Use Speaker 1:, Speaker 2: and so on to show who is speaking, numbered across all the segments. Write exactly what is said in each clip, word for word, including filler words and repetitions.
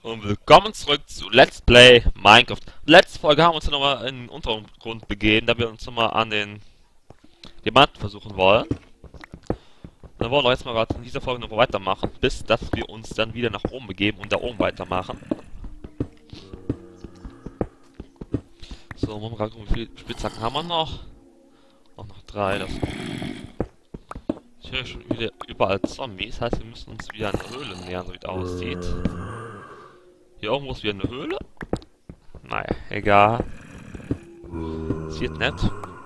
Speaker 1: Und willkommen zurück zu Let's Play Minecraft. Letzte Folge haben wir uns ja nochmal in den Untergrund begeben, da wir uns nochmal an den Diamanten versuchen wollen. Dann wollen wir jetzt mal gerade in dieser Folge noch weitermachen, bis dass wir uns dann wieder nach oben begeben und da oben weitermachen. So, mal gerade gucken, wie viele Spitzhacken haben wir noch? Auch noch drei. Das ich höre schon wieder überall Zombies, das heißt wir müssen uns wieder eine Höhle nähern, so wie es aussieht. Hier irgendwo ist wieder eine Höhle. Naja, egal. Sieht nett.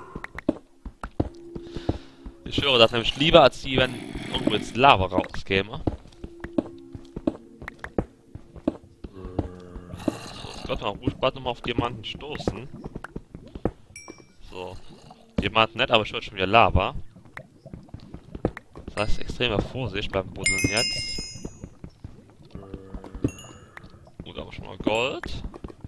Speaker 1: Ich höre das nämlich lieber, als die, wenn irgendwo jetzt Lava rauskäme. So, ich glaube, man ruhig bald nochmal auf Diamanten stoßen. So. Diamanten nett, aber ich höre schon wieder Lava. Das heißt, extremer Vorsicht beim Buddeln jetzt. Gut, aber schon mal Gold.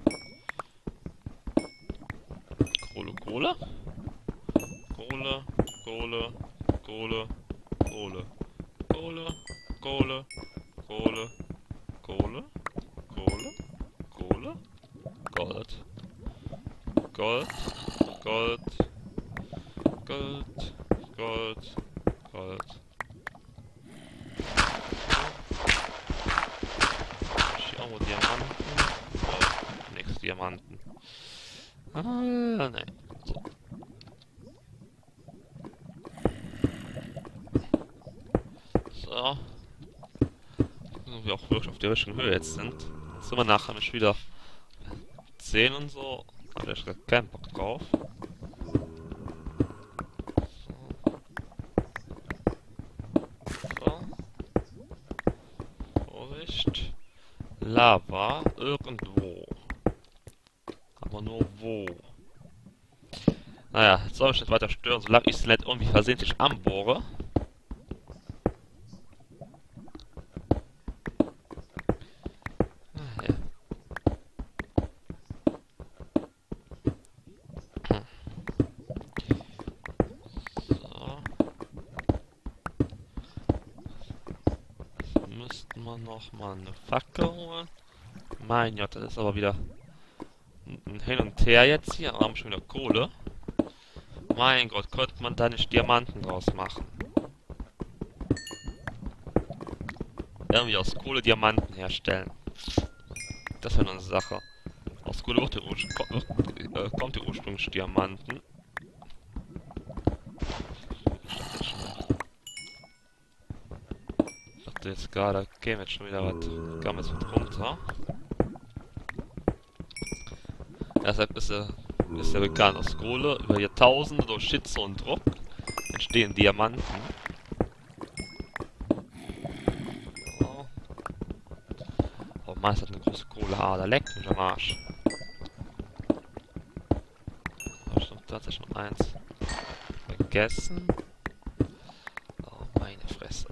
Speaker 1: Kohle, Kohle. Kohle, Kohle, Kohle, Kohle, Kohle, Kohle, Kohle, Kohle, Kohle, Kohle, Gold, Gold, Gold, Gold, Gold, Gold. Hier irgendwo Diamanten. Oh, nix Diamanten. Ah, ne. So. So. Gucken wir auch wirklich auf der richtigen Höhe jetzt sind. Jetzt sind wir nachher nicht wieder zehn und so. Aber da ist gar keinen Bock drauf. So. So. Vorsicht. Lava irgendwo. Aber nur wo? Naja, jetzt soll ich nicht weiter stören, solange ich es nicht irgendwie versehentlich anbohre. Ja. Hm. So. Jetzt müssten wir noch mal eine Fackel holen. Mein Gott, das ist aber wieder ein Hin und Her jetzt hier. Wir haben schon wieder Kohle. Mein Gott, könnte man da nicht Diamanten draus machen? Irgendwie aus Kohle Diamanten herstellen. Das wäre eine Sache. Aus Kohle wird der Ursprung, äh, kommt der ursprüngliche Diamanten. Ich dachte jetzt gerade, okay, jetzt schon wieder was. Kam jetzt mit runter. Deshalb ist er, ist er bekannt. Aus Kohle über Jahrtausende durch Hitze und Druck entstehen Diamanten. So. Oh, meist hat eine große Kohleader. Leckt mich am Arsch. Da stimmt tatsächlich noch eins. Vergessen. Oh, meine Fresse.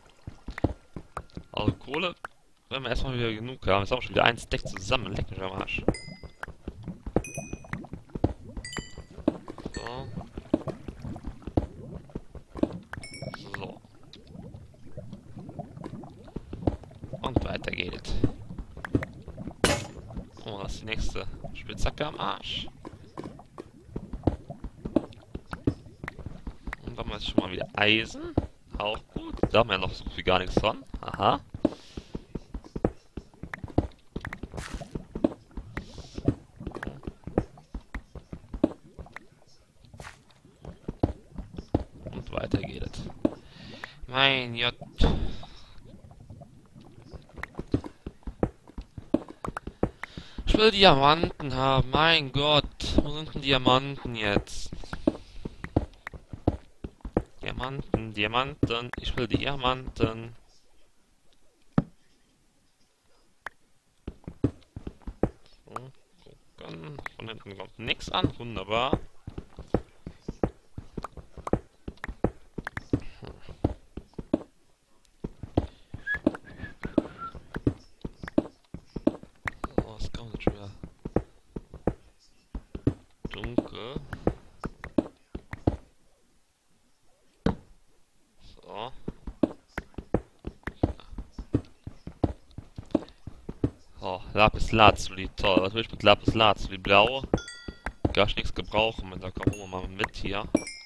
Speaker 1: Also Kohle, wenn wir erstmal wieder genug haben. Jetzt haben wir schon wieder ein Stack zusammen. Leckt mich am Arsch. So. So. Und weiter geht es. Oh, das ist die nächste Spitzhacke am Arsch. Und dann haben wir schon mal wieder Eisen. Auch gut. Da haben wir ja noch so viel gar nichts von. Aha. Und weiter geht es. Mein Gott. Ich will Diamanten haben. Mein Gott. Wo sind denn Diamanten jetzt? Diamanten, Diamanten. Ich will Diamanten. So, gucken. Von hinten kommt nichts an. Wunderbar. So, es kommt jetzt schon wieder dunkel. So. So. Lapis Lazuli, toll. Was will ich mit Lapis Lazuli? Blau? Gar nichts gebrauchen. Da kommen wir mal mit hier.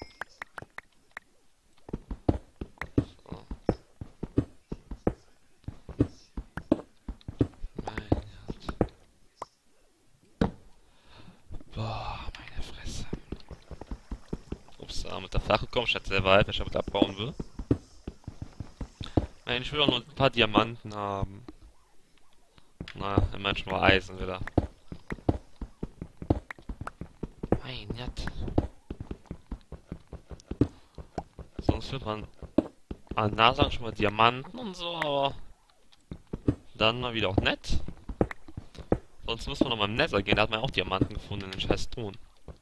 Speaker 1: So. Mein Gott. Boah, meine Fresse. Ups, ah, mit der Flache komme ich nicht sehr weit, wenn ich damit abbauen will. Nein, ich will auch nur ein paar Diamanten haben. Na, immerhin schon mal Eisen wieder. Mein Gott. Sonst wird man an Nase schon mal Diamanten und so, aber dann mal wieder auch nett. Sonst müssen wir noch mal im Nether gehen, da hat man ja auch Diamanten gefunden in den scheiß Truhen.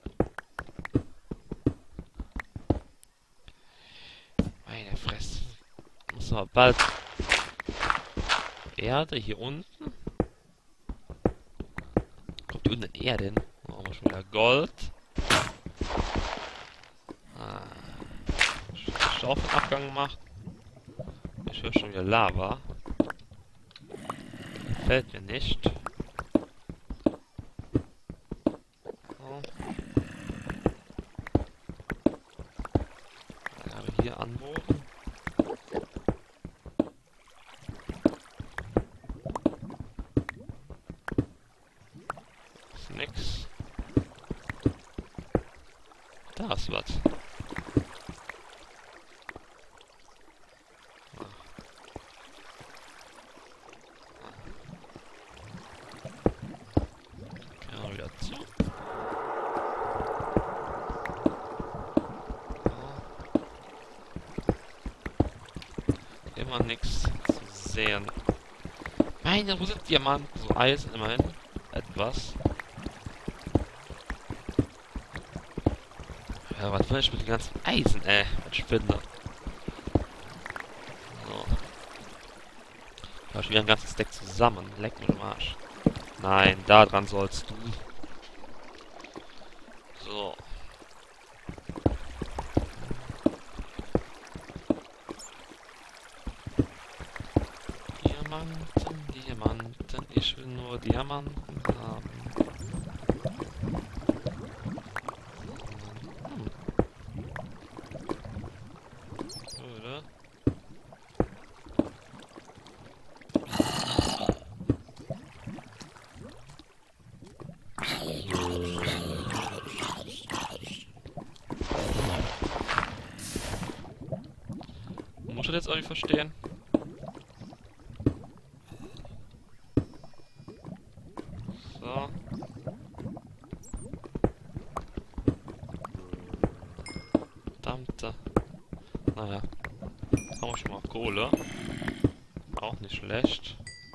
Speaker 1: Meine Fresse. Muss aber bald Erde hier unten. Kommt hier unten Erde hin? Oh, haben wir schon wieder Gold. Ah. Stauffenabgang gemacht. Ich höre schon wieder Lava. Gefällt mir nicht. So. Dann haben wir hier anbohren. Ist nix. Da ist was. Immer nichts zu sehen. Meine, wo sind Diamanten? So Eisen immerhin. Etwas. Ja, was will ich mit dem ganzen Eisen, ey? Was Spinne. So. Da hab ich wieder ein ganzes Deck zusammen. Leck mich am Arsch. Nein, da dran sollst du. So. Diamanten, Diamanten, ich will nur Diamanten haben. Hm. Oder? Muss ich das jetzt irgendwie verstehen? So. Verdammte. Naja. Haben wir schon mal Kohle. Auch nicht schlecht.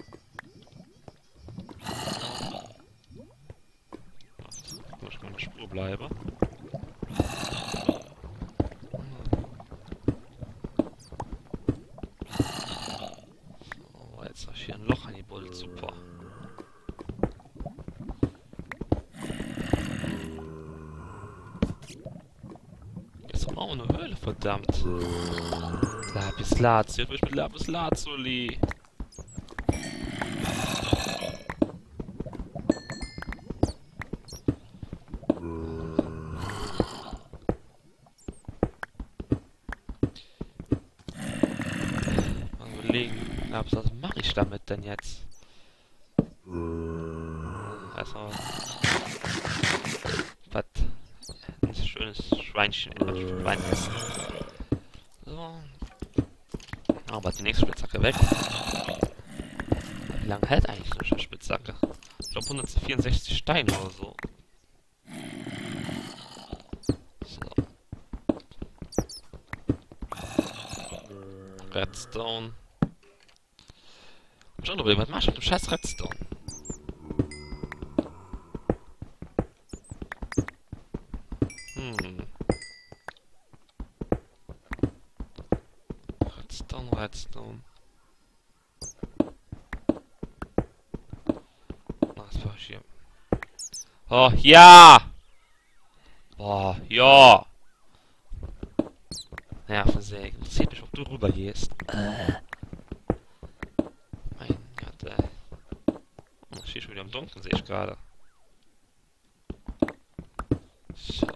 Speaker 1: Wo ich mal in der Spur bleibe. So, jetzt habe ich hier ein Loch an die Bulle. Super. Oh, eine Höhle, verdammt. Lapis Lazuli, jetzt will ich mit Lapis Lazuli. Mal überlegen, Lapis, was mache ich damit denn jetzt? Erstmal was ein schönes Schweinchen, äh, Schwein essen. So. Aber die nächste Spitzhacke weg. Wie lange hält eigentlich eine Spitzhacke? Ich glaube hundertvierundsechzig Steine oder so. So. Redstone. Schon drüber, was machst du mit dem scheiß Redstone? Hm. Redstone, Redstone. Was war ich hier? Oh, ja! Boah, ja! Nervensäge. Interessiert mich, ob du rüber gehst. Äh. Mein Gott, ey. Oh, im Dunkeln, sehe ich gerade. So.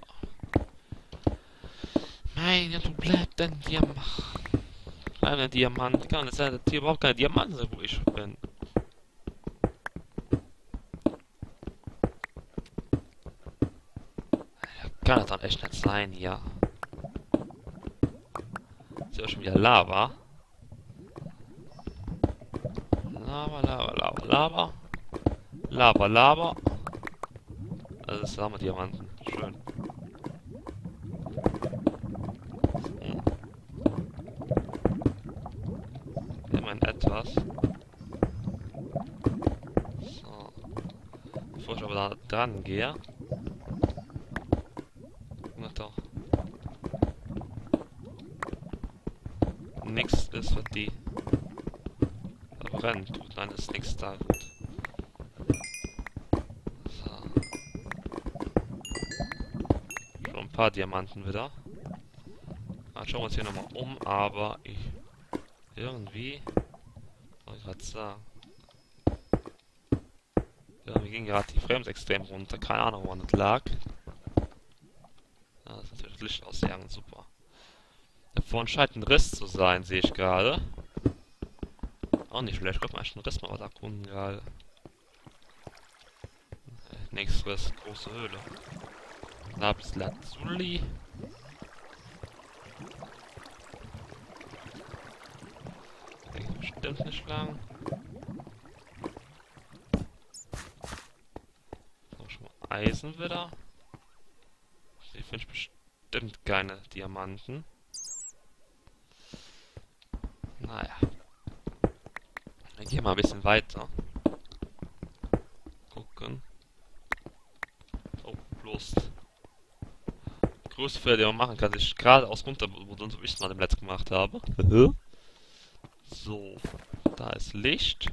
Speaker 1: Mein Gott, wo bleibt denn Diamant? Eine Diamant. Kann es sein, dass hier überhaupt keine Diamanten sind, wo ich bin? Kann das dann echt nicht sein hier. Ist ja schon wieder Lava. Lava, Lava, Lava, Lava. Lava, Lava. Also das haben wir Diamanten. Schön. Hm. Immerhin etwas. So. Bevor ich aber da dran gehe. Na doch. Nix ist, was die verbrennt. Gut, nein, ist nichts da. Gut. So. Schon ein paar Diamanten wieder. Ah, schauen wir uns hier nochmal um, aber ich irgendwie. Soll ich gerade sagen. Irgendwie ging gerade die Frames extrem runter. Keine Ahnung, woran das lag. Ja, das ist natürlich Licht ausjagen, super. Da vorne scheint ein Riss zu sein, sehe ich gerade. Auch nicht schlecht, Gott, mal einen Riss mal was erkunden gerade. Nächstes Riss, große Höhle. Lapis Lazuli. Der geht bestimmt nicht lang. So, schon mal Eisen wieder. Hier finde ich bestimmt keine Diamanten. Naja. Dann gehen wir mal ein bisschen weiter. Gucken. Oh, bloß. Die größte Fehler, die man machen kann, sich geradeaus runterbuddeln, so wie ich es mal im Letzt gemacht habe. So. Da ist Licht.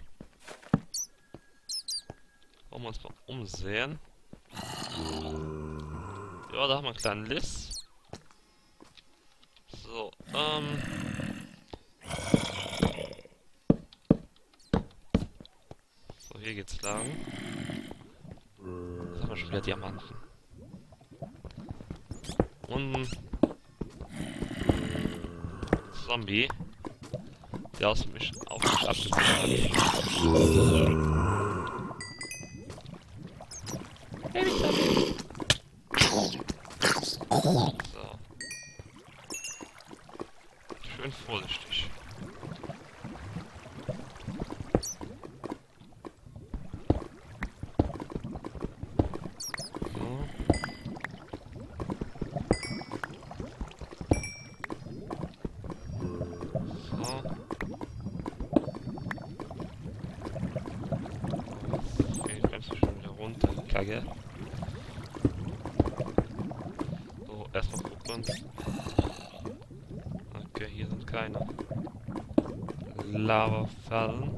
Speaker 1: Wollen wir uns mal umsehen. Ja, da haben wir einen kleinen Liss. So, ähm. So, hier geht's lang. Jetzt haben wir schon wieder Diamanten. Und Zombie, der aus mich auf mich abgezogen hat. Hey, Zombie! So. Schön vorsichtig. So. So. Okay, ich bremse schon wieder runter, Kacke. So, erstmal gucken. Okay, hier sind keine Lavafallen.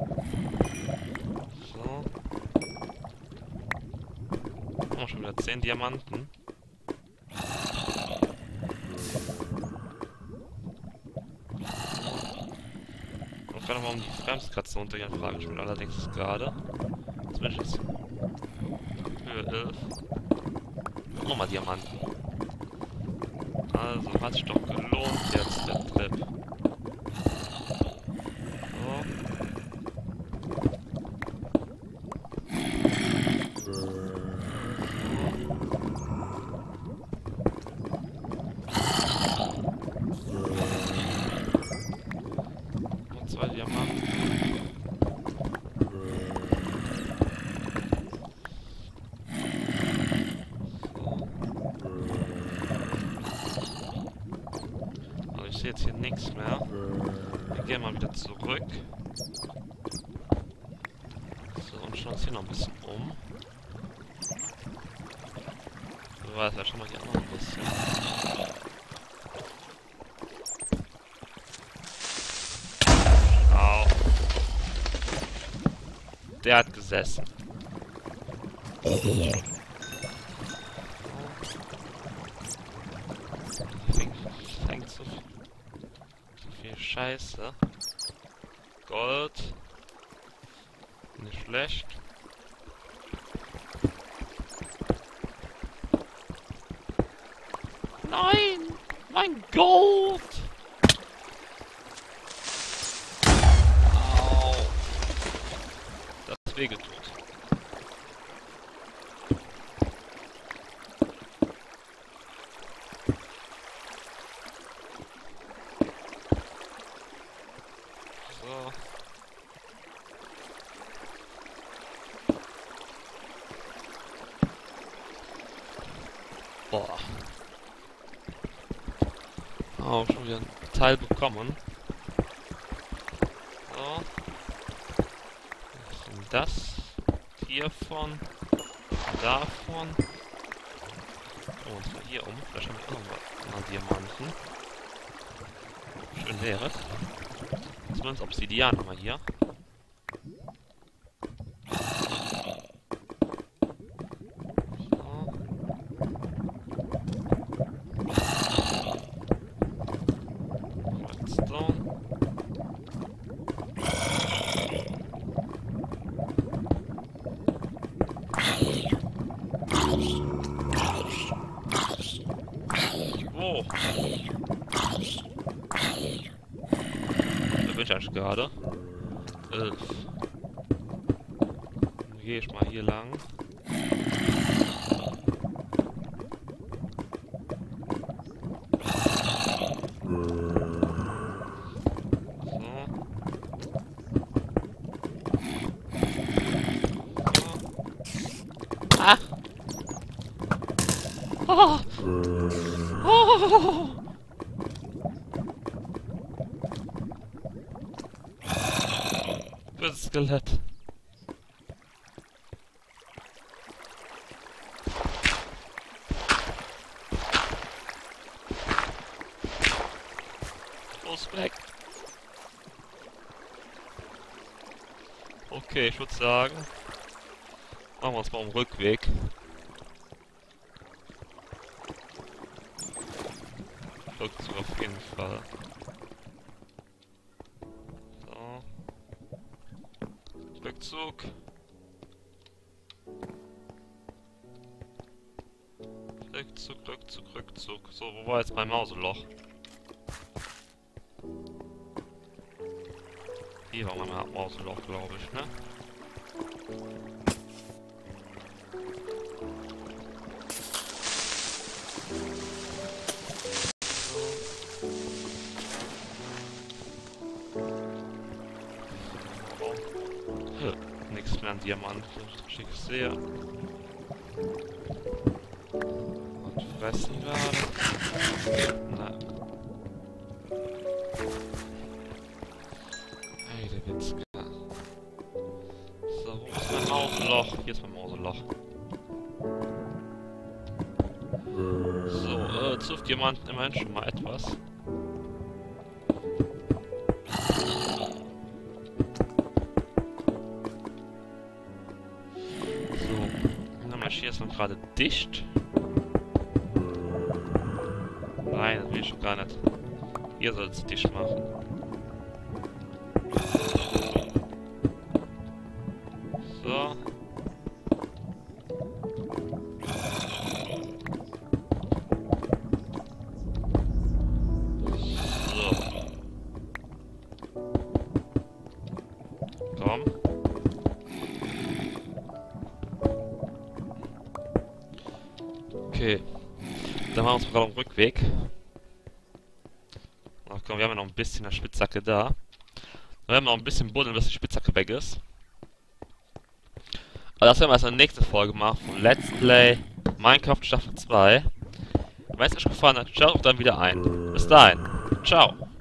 Speaker 1: So. Haben wir schon wieder zehn Diamanten. Und gerade mal um die Bremskratze runtergehen, frage ich mich allerdings gerade. Zumindest Höhe elf. Nochmal Diamanten. Also hat sich doch gelohnt jetzt der Trip. So. Noch zwei Diamanten. Ich sehe jetzt hier nichts mehr. Wir gehen mal wieder zurück. So, und schauen uns hier noch ein bisschen um. So, weiß ja schon mal hier auch noch ein bisschen. Au. Der hat gesessen. Fängt so viel. Viel Scheiße. Gold. Nicht schlecht. Nein! Mein Gott! Au! Das hat wehgetut. So. Boah. Auch schon wieder ein Teil bekommen. So. Das hiervon. Davon. Oh, und zwar hier um. Vielleicht haben wir auch noch mal Diamanten. Schön wäre es. Zumindest Obsidian haben wir hier. Oh. Da bin ich eigentlich gerade. Elf. Dann gehe ich mal hier lang. Ah! Oh! Oh! Böses Skelett. Los, weg! Okay, ich würde sagen, machen wir uns mal um Rückweg. Rückzug auf jeden Fall. So. Rückzug. Rückzug, Rückzug, Rückzug. So, wo war jetzt mein Mauseloch? Hier war mein Mauseloch, glaube ich, ne? Nichts mehr an Diamant, ich sehe. Und fressen gerade. Nein. Hey, der Witzka. So, wo ist mein Mauseloch? Hier ist mein Mauseloch. So, äh, zwölf Diamanten immerhin schon mal etwas. Hier ist noch gerade dicht. Nein, das will ich schon gar nicht. Hier soll es dicht machen. So. So. Komm. Okay, dann machen wir uns gerade am Rückweg. Ach komm, wir haben ja noch ein bisschen eine Spitzhacke da. Wir haben noch ein bisschen buddeln, bis die Spitzhacke weg ist. Aber das werden wir erst in der nächsten Folge machen von Let's Play Minecraft Staffel zwei. Wenn es euch gefallen hat, schaut auch dann wieder ein. Bis dahin, ciao!